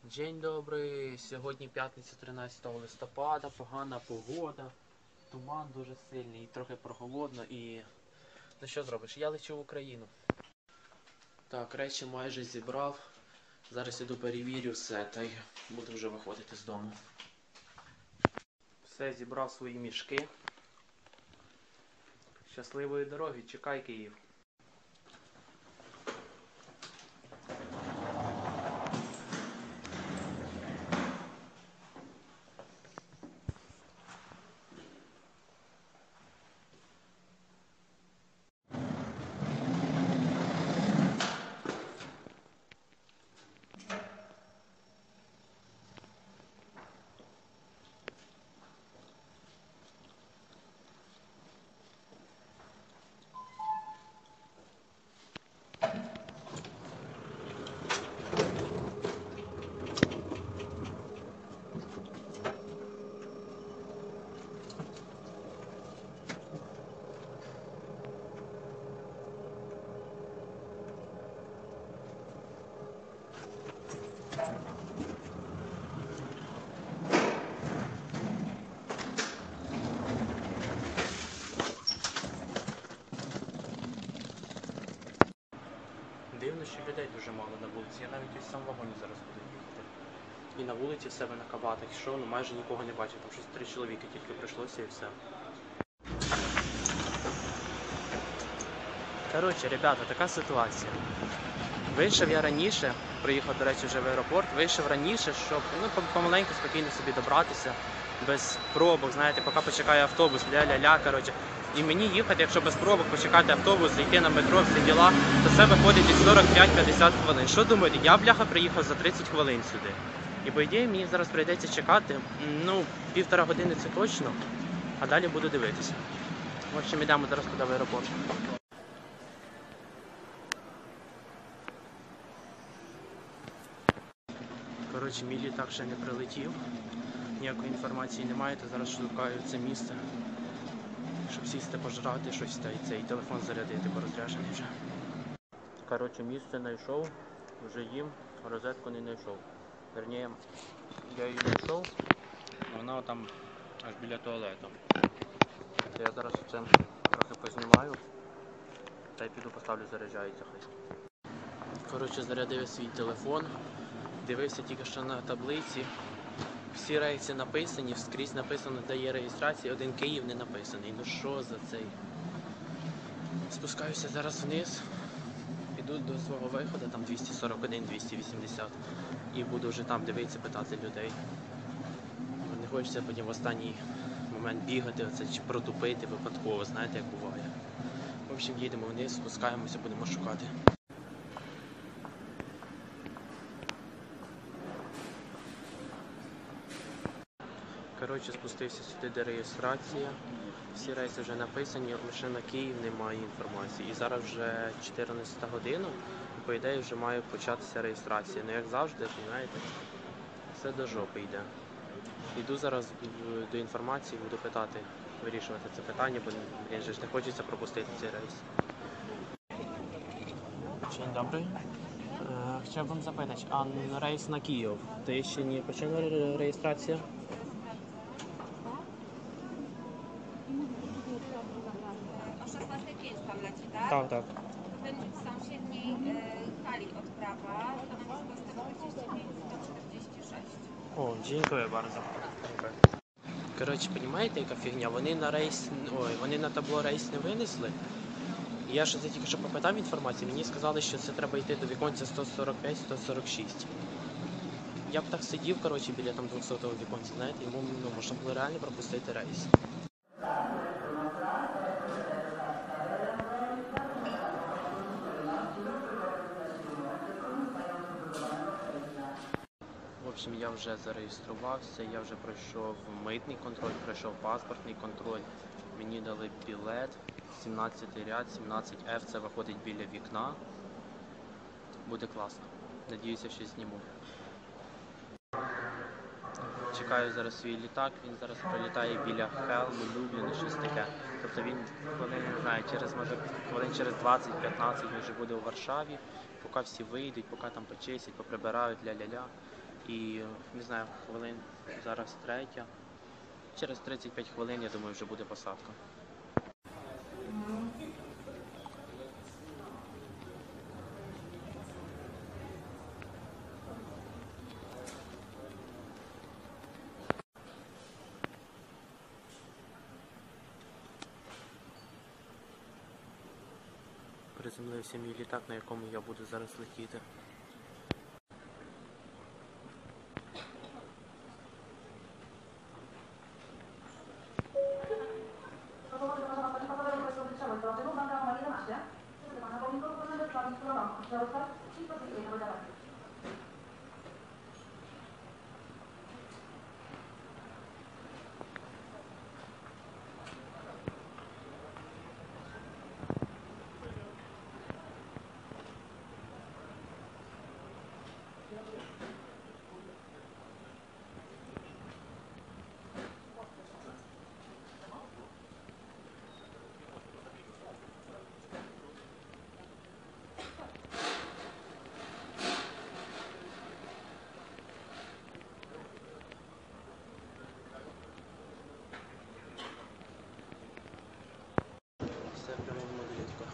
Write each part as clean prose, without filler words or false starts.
День добрий, сьогодні п'ятниця 13 листопада, погана погода, туман дуже сильний, трохи прохолодно і... Ну що зробиш, я лечу в Україну. Так, речі майже зібрав, зараз іду перевірю все та й буду вже виходити з дому. Все, зібрав свої мішки. Щасливої дороги, чекай Київ. Дивно, що людей дуже мало на вулиці. Я навіть ось сам в вагоні зараз буду їхати. І на вулиці в себе на кабатах йшов, майже нікого не бачив. Там щось 3 чоловіки тільки прийшлося і все. Коротше, ребята, така ситуація. Вийшов я раніше, приїхав, до речі, вже в аеропорт, вийшов раніше, щоб помаленьку, спокійно собі добратися, без пробок, знаєте, поки почекає автобус, ля-ля-ля, коротше. І мені їхати, якщо без пробок почекати автобус, зайти на метро, всі діла, то це виходить десь 45-50 хвилин. Що думаєте, я, бляха, приїхав за 30 хвилин сюди. І, по ідеї, мені зараз прийдеться чекати, півтора години це точно, а далі буду дивитися. В общем, йдемо зараз туди в аеропорт. Коротше, мій літак ще не прилетів, ніякої інформації немає, то зараз шукаю це місце, щоб сісти пожрати щось та й цей телефон зарядити, бо розряджений вже. Коротше, місце знайшов, вже їм, розетку не знайшов. Верніше, я її знайшов, вона там аж біля туалету. Я зараз це трохи познімаю та й піду поставлю, заряджається хай. Коротше, зарядив свій телефон. Дивився тільки що на таблиці, всі рейси написані, скрізь написано, де є реєстрація, один Київ не написаний. Ну що за цей? Спускаюся зараз вниз, піду до свого виходу, там 241-280, і буду вже там дивитися, питати людей. Не хочеться потім в останній момент бігати, оце, чи протупити випадково, знаєте, як буває. В общем, їдемо вниз, спускаємося, будемо шукати. Коротше, спустився сюди, де реєстрація. Всі рейси вже написані, лише на Київ немає інформації. І зараз вже 14 година, і по ідеї вже має початися реєстрація. Ну як завжди, розумієте, все до жопи йде. Йду зараз до інформації, буду питати, вирішувати це питання, бо вже ж не хочеться пропустити цей рейс. Dzień dobry. Chciałbym zapytać, a rejs na Kijów, to jeszcze nie potrzebna rejestracja? O 16:05 pan leci, tak? Tak, tak. To będzie w sąsiedniej hali odprawa, stanowisko 145-146. О, дякую bardzo. Коротше, розумієте, яка фігня? Вони на табло рейс не винесли. І я ще тільки що попитав інформацію, мені сказали, що це треба йти до віконця 145-146. Я б так сидів, коротше, біля там 200-го віконця, знаєте, йому можна було реально пропустити рейс. В общем, я вже зареєструвався, я вже пройшов митний контроль, пройшов паспортний контроль. Мені дали білет, 17-й ряд, 17F, це виходить біля вікна. Буде класно. Надіюся, щось зніму. Чекаю зараз свій літак, він зараз прилітає біля Хелму, Любліна, щось таке. Тобто він, не знаю, хвилин через 20-15 він вже буде у Варшаві, поки всі вийдуть, поки там почистять, поприбирають, ля-ля-ля. І, не знаю, хвилин зараз 3. Через 35 хвилин, я думаю, вже буде посадка. Приземлився мій літак, на якому я буду зараз летіти. Все прямо в Мадридках.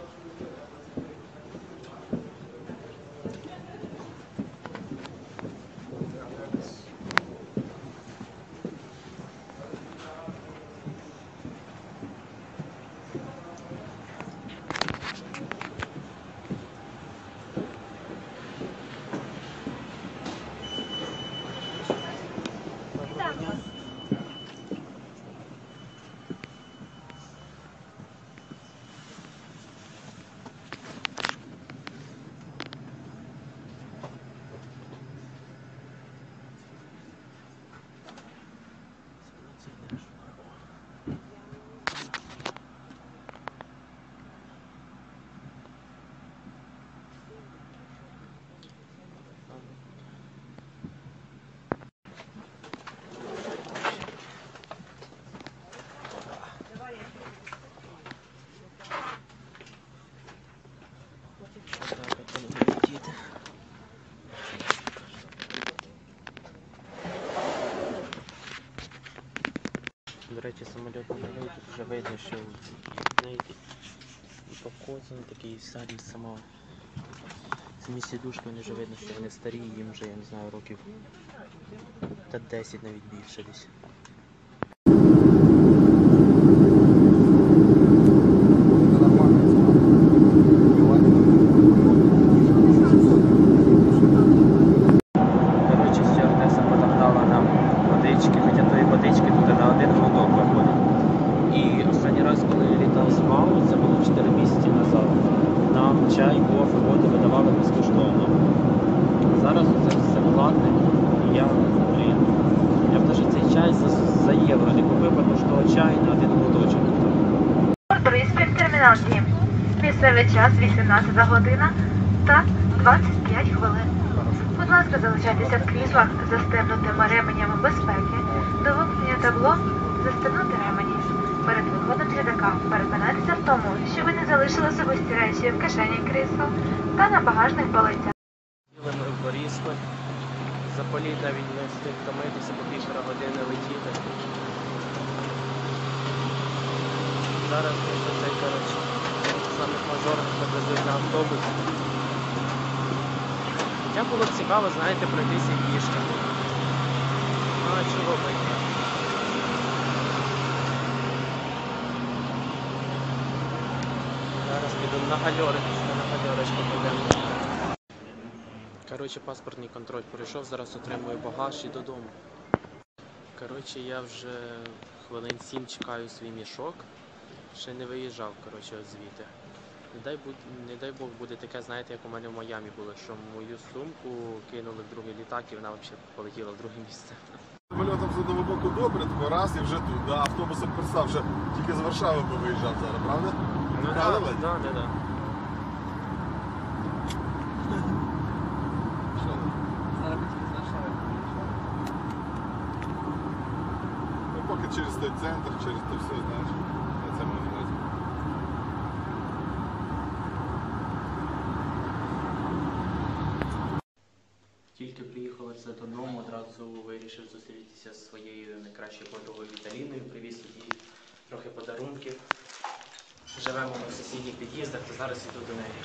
До речі, самоліт не тут вже видно, що знаєте, і покоцаний такий садик сама. Самі сідушки, вони вже видно, що вони старі, їм вже, я не знаю, років та 10 навіть більше десь. Чай, кофе, воду видавали безкоштовно. Зараз це все платне. Я б навіть цей чай за євро не купив, тому що того чаю на один глоточок. Бориспіль, термінал 7. Місцевий час 18 година та 25 хвилин. Будь ласка, залишайтеся в кріслах з застебнутими ременями безпеки. До вимкнення табло застебнути ремені. Перед виходом з літака переконайтеся в тому, що ви не залишили особисті речі в кишені крісла та на багажних полицях. Ми в Борисполь. За політ навіть не встиг втомитися, по 1,5 години летіти. Зараз за цей, коротше, самих мажорних привезуть на автобус. Хоча було б цікаво, знаєте, пройтися пішки. Ну, а чого би ні? Зараз піду на гальорочку підемо. Коротше, паспортний контроль пройшов, зараз отримую багаж і додому. Коротше, я вже хвилин 7 чекаю свій мішок. Ще не виїжджав, коротше, звідти. Не дай Бог буде таке, знаєте, як у мене в Майамі було, що мою сумку кинули в другий літак і вона взагалі полетіла в друге місце. Польотом з одного боку добре, тако раз і вже тут. Да, автобусом представ, вже тільки з Варшави би виїжджав зараз, правда? Ну так. Ну, поки через той центр, через те все, знаєш, це можна зробити. Тільки приїхала оце додому, одразу вирішив зустрітися зі своєю найкращою подругою Віталіною, привіз їй трохи подарунків. Живемо ми в сусідніх під'їздах, то зараз іду до неї.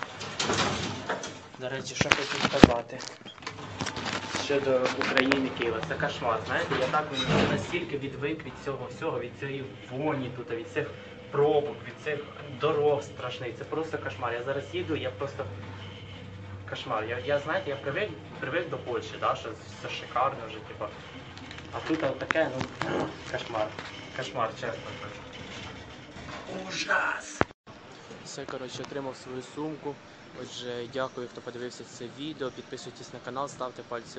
До речі, що хотів сказати щодо України, Києва. Це кошмар, знаєте, я так настільки відвик від цього всього, від цієї воні тут, від цих пробок, від цих дорог страшних. Це просто кошмар. Я зараз їду, я просто кошмар. Знаєте, я привик до Польщі, да, що все шикарно вже, типу. А тут таке, ну, кошмар. Кошмар, чесно. Ужас! Все, коротше, отримав свою сумку. Отже, дякую, хто подивився це відео. Підписуйтесь на канал, ставте пальці